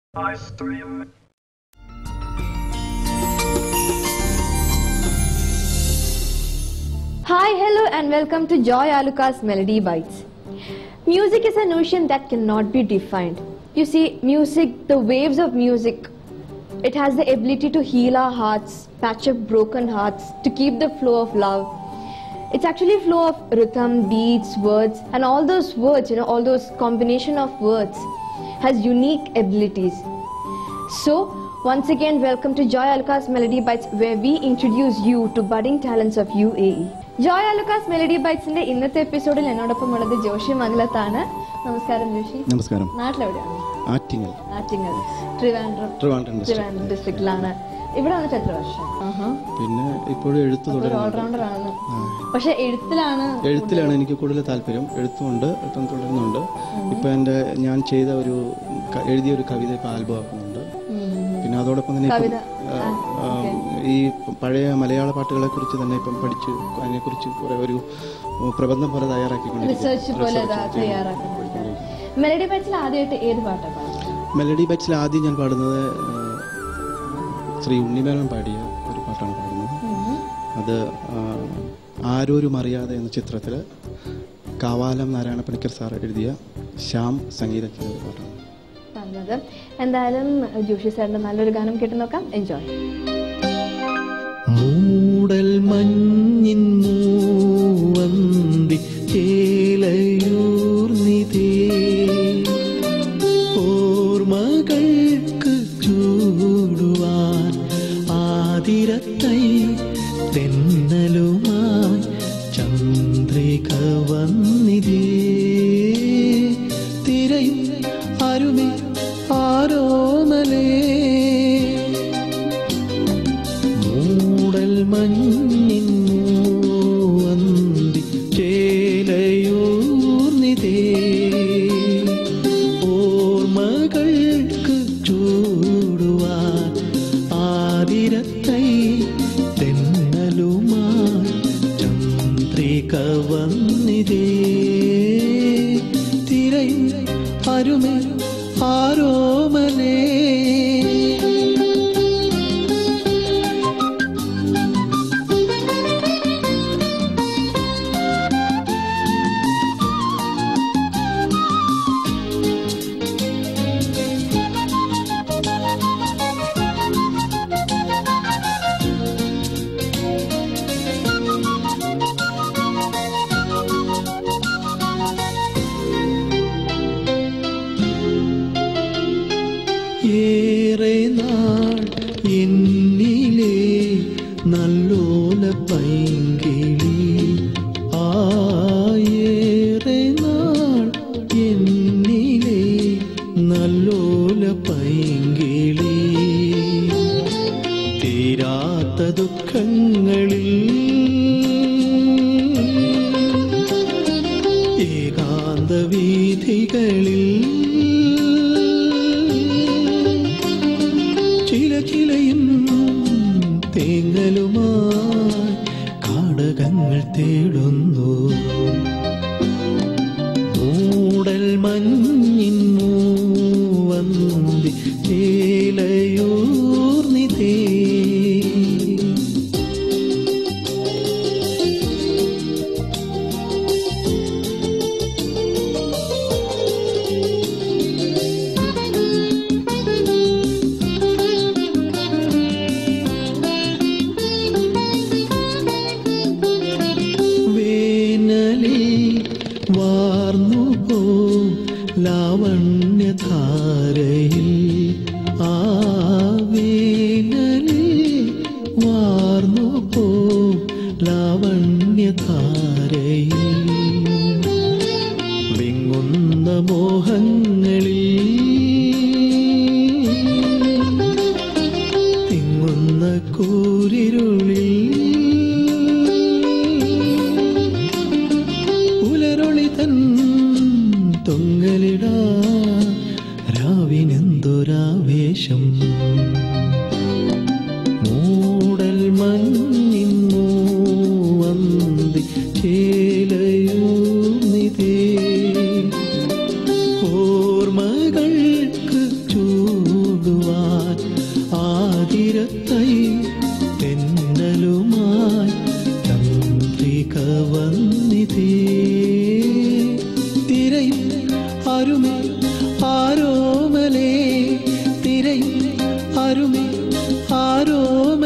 Hi, hello and welcome to Joy Aluka's Melody Bites. Music is an ocean that cannot be defined. You see, music, the waves of music, it has the ability to heal our hearts, patch up broken hearts, to keep the flow of love. It's actually a flow of rhythm, beats, words, and all those words, all those combination of words has unique abilities. So, once again, welcome to Joy Aluka's Melody Bites, where we introduce you to budding talents of UAE. Joy Aluka's Melody Bites in the ഇന്നത്തെ എപ്പിസോഡിൽ എന്നോടൊപ്പം ഉള്ളത് ജോഷി മംഗലത്താണ്. നമസ്കാരം ജോഷി. നമസ്കാരം. നാട്ടിലെവിടെയാണ്? ആറ്റിങ്ങൽ. ട്രിവാൻഡ്രം ഡിസ്ട്രിക്റ്റിലാണ്. ഇവിടെ വന്നിട്ട് എത്ര വർഷം? പിന്നെ ഇപ്പോഴും എഴുത്ത് ഓൾറൗണ്ടർ ആണ്. പക്ഷെ എഴുത്തിലാണ് എനിക്ക് കൂടുതൽ താല്പര്യം. എഴുത്തുമുണ്ട്, ഇപ്പം തുടരുന്നുണ്ട്. ഇപ്പൊ ഞാൻ ചെയ്ത എഴുതിയ ഒരു കവിത ഇപ്പൊ ആൽബം ആക്കുന്നുണ്ട്. പിന്നെ അതോടൊപ്പം തന്നെ ഈ പഴയ മലയാള പാട്ടുകളെ കുറിച്ച് തന്നെ ഇപ്പം പഠിച്ച് അതിനെക്കുറിച്ച് കുറെ ഒരു പ്രബന്ധം പോലെ തയ്യാറാക്കിക്കൊണ്ടിരിക്കുന്നു. മെലഡി ബൈറ്റ്സിൽ ആദ്യമായിട്ട് ഏത് പാട്ടാണ് പാടുന്നത്? മെലഡി ബൈറ്റ്സിൽ ആദ്യം ഞാൻ പാടുന്നത് ശ്രീ ഉണ്ണിമേനോൻ പാടിയ ഒരു പാട്ടാണ് പാടുന്നത്. അത് ആരോരും അറിയാതെ എന്ന ചിത്രത്തില് കാവാലം നാരായണ പണിക്കർ സാർ എഴുതിയ ശ്യാം സംഗീതം ചെയ്ത പാട്ടാണ് പറഞ്ഞത്. എന്തായാലും ജോഷി സാറിന്റെ നല്ലൊരു ഗാനം കേട്ട് നോക്കാം. എൻജോയ്. മൂടൽ മഞ്ഞിൻ മൂവന്തി ചേലയൂർന്നിതേ ഓർമ്മകൾക്ക് ചൂടുവാൻ ആതിരത്തൈ തെന്നലുമായി ചന്ദ്രിക വന്നിതേ തിരയും അരുമേ ആരോമലേ മൂടൽ മഞ്ഞിൻ മൂവന്തി ചേലയൂർന്നിതേ ഓർമ്മകൾക്ക് ചൂടുവാൻ ആതിരത്തൈ തെന്നലുമായി ചന്ദ്രിക വന്നിതേ തിരയും അരുമേ ആരോമലേ ഏറെ നാൾ എന്നിലെ നല്ലോല പൈങ്കിളി ഏറെ നാൾ എന്നിലെ നല്ലോല പൈങ്കിളി തീരാത്ത ദുഃഖങ്ങളിൽ ഏകാന്ത വീഥികളിൽ ചിലയും തേങ്ങലുമായി കാടകങ്ങൾ തേടുന്നു മൂടൽ മഞ്ഞിൻ മൂവന്തി ചേലയൂർന്നിതേ വാർന്നു പോ ലാവണ്യധാരയിൽ വേനലിൽ വാർന്നു പോ ലാവണ്യധാരയിൽ വിങ്ങുന്ന മോഹങ്ങളിൽ തിങ്ങുന്ന കൂരിരുളിൽ തൊങ്ങലിടാ രാവിനെന്തൊരാവേശം മൂടൽ മഞ്ഞിൻ മൂവന്തി ചേലയൂർന്നിതേ ഓർമ്മകൾക്ക് ചൂ ആരുമേ ആരോമലേ തിരയും ആരുമേ ആരോമലേ